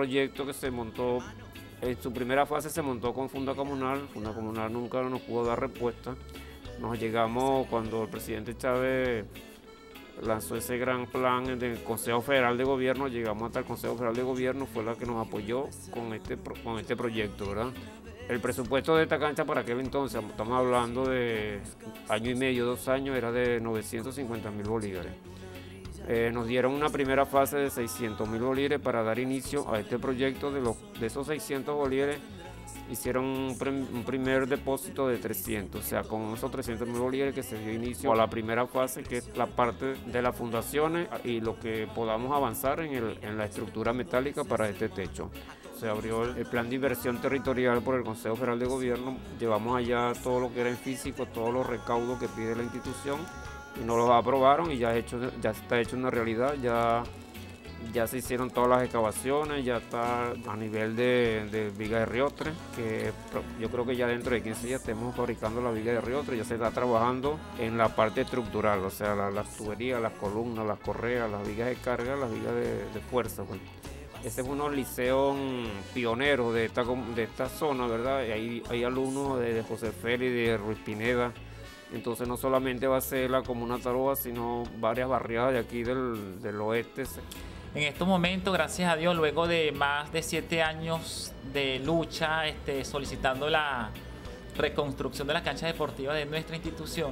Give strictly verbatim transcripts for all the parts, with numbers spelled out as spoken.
proyecto que se montó, en su primera fase se montó con Funda Comunal. Funda Comunal nunca nos pudo dar respuesta. Nos llegamos cuando el presidente Chávez lanzó ese gran plan del Consejo Federal de Gobierno, llegamos hasta el Consejo Federal de Gobierno, fue la que nos apoyó con este, con este proyecto, ¿verdad? El presupuesto de esta cancha para aquel entonces, estamos hablando de año y medio, dos años, era de novecientos cincuenta mil bolívares. Eh, nos dieron una primera fase de seiscientos mil bolívares para dar inicio a este proyecto. De, los, de esos seiscientos bolívares hicieron un, prim, un primer depósito de trescientos, o sea, con esos trescientos mil bolívares que se dio inicio a la primera fase, que es la parte de las fundaciones y lo que podamos avanzar en, el, en la estructura metálica para este techo. Se abrió el, el plan de inversión territorial por el Consejo Federal de Gobierno, llevamos allá todo lo que era en físico, todos los recaudos que pide la institución, y nos los aprobaron y ya, hecho, ya está hecho una realidad, ya, ya se hicieron todas las excavaciones, ya está a nivel de, de viga de riotre, que yo creo que ya dentro de quince días estemos fabricando la viga de riotre, ya se está trabajando en la parte estructural, o sea, la, las tuberías, las columnas, las correas, las vigas de carga, las vigas de, de fuerza. Pues. Este es uno de los liceos pioneros de esta, de esta zona, ¿verdad? Y hay, hay alumnos de, de José Félix, de Ruiz Pineda. Entonces no solamente va a ser la comuna Taroba, sino varias barriadas de aquí del, del oeste. En estos momentos, gracias a Dios, luego de más de siete años de lucha, este, solicitando la reconstrucción de las canchas deportivas de nuestra institución,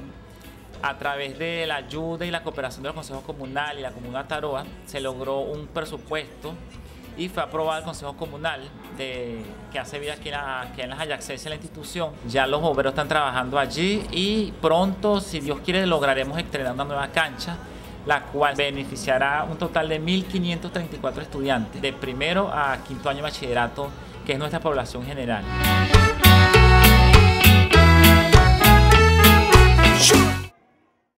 a través de la ayuda y la cooperación de los consejos comunales y la comuna Taroba, se logró un presupuesto y fue aprobado el Consejo Comunal de, que hace vida aquí en, la, aquí en las adyacencias de la institución. Ya los obreros están trabajando allí y pronto, si Dios quiere, lograremos estrenar una nueva cancha, la cual beneficiará un total de mil quinientos treinta y cuatro estudiantes, de primero a quinto año de bachillerato, que es nuestra población general.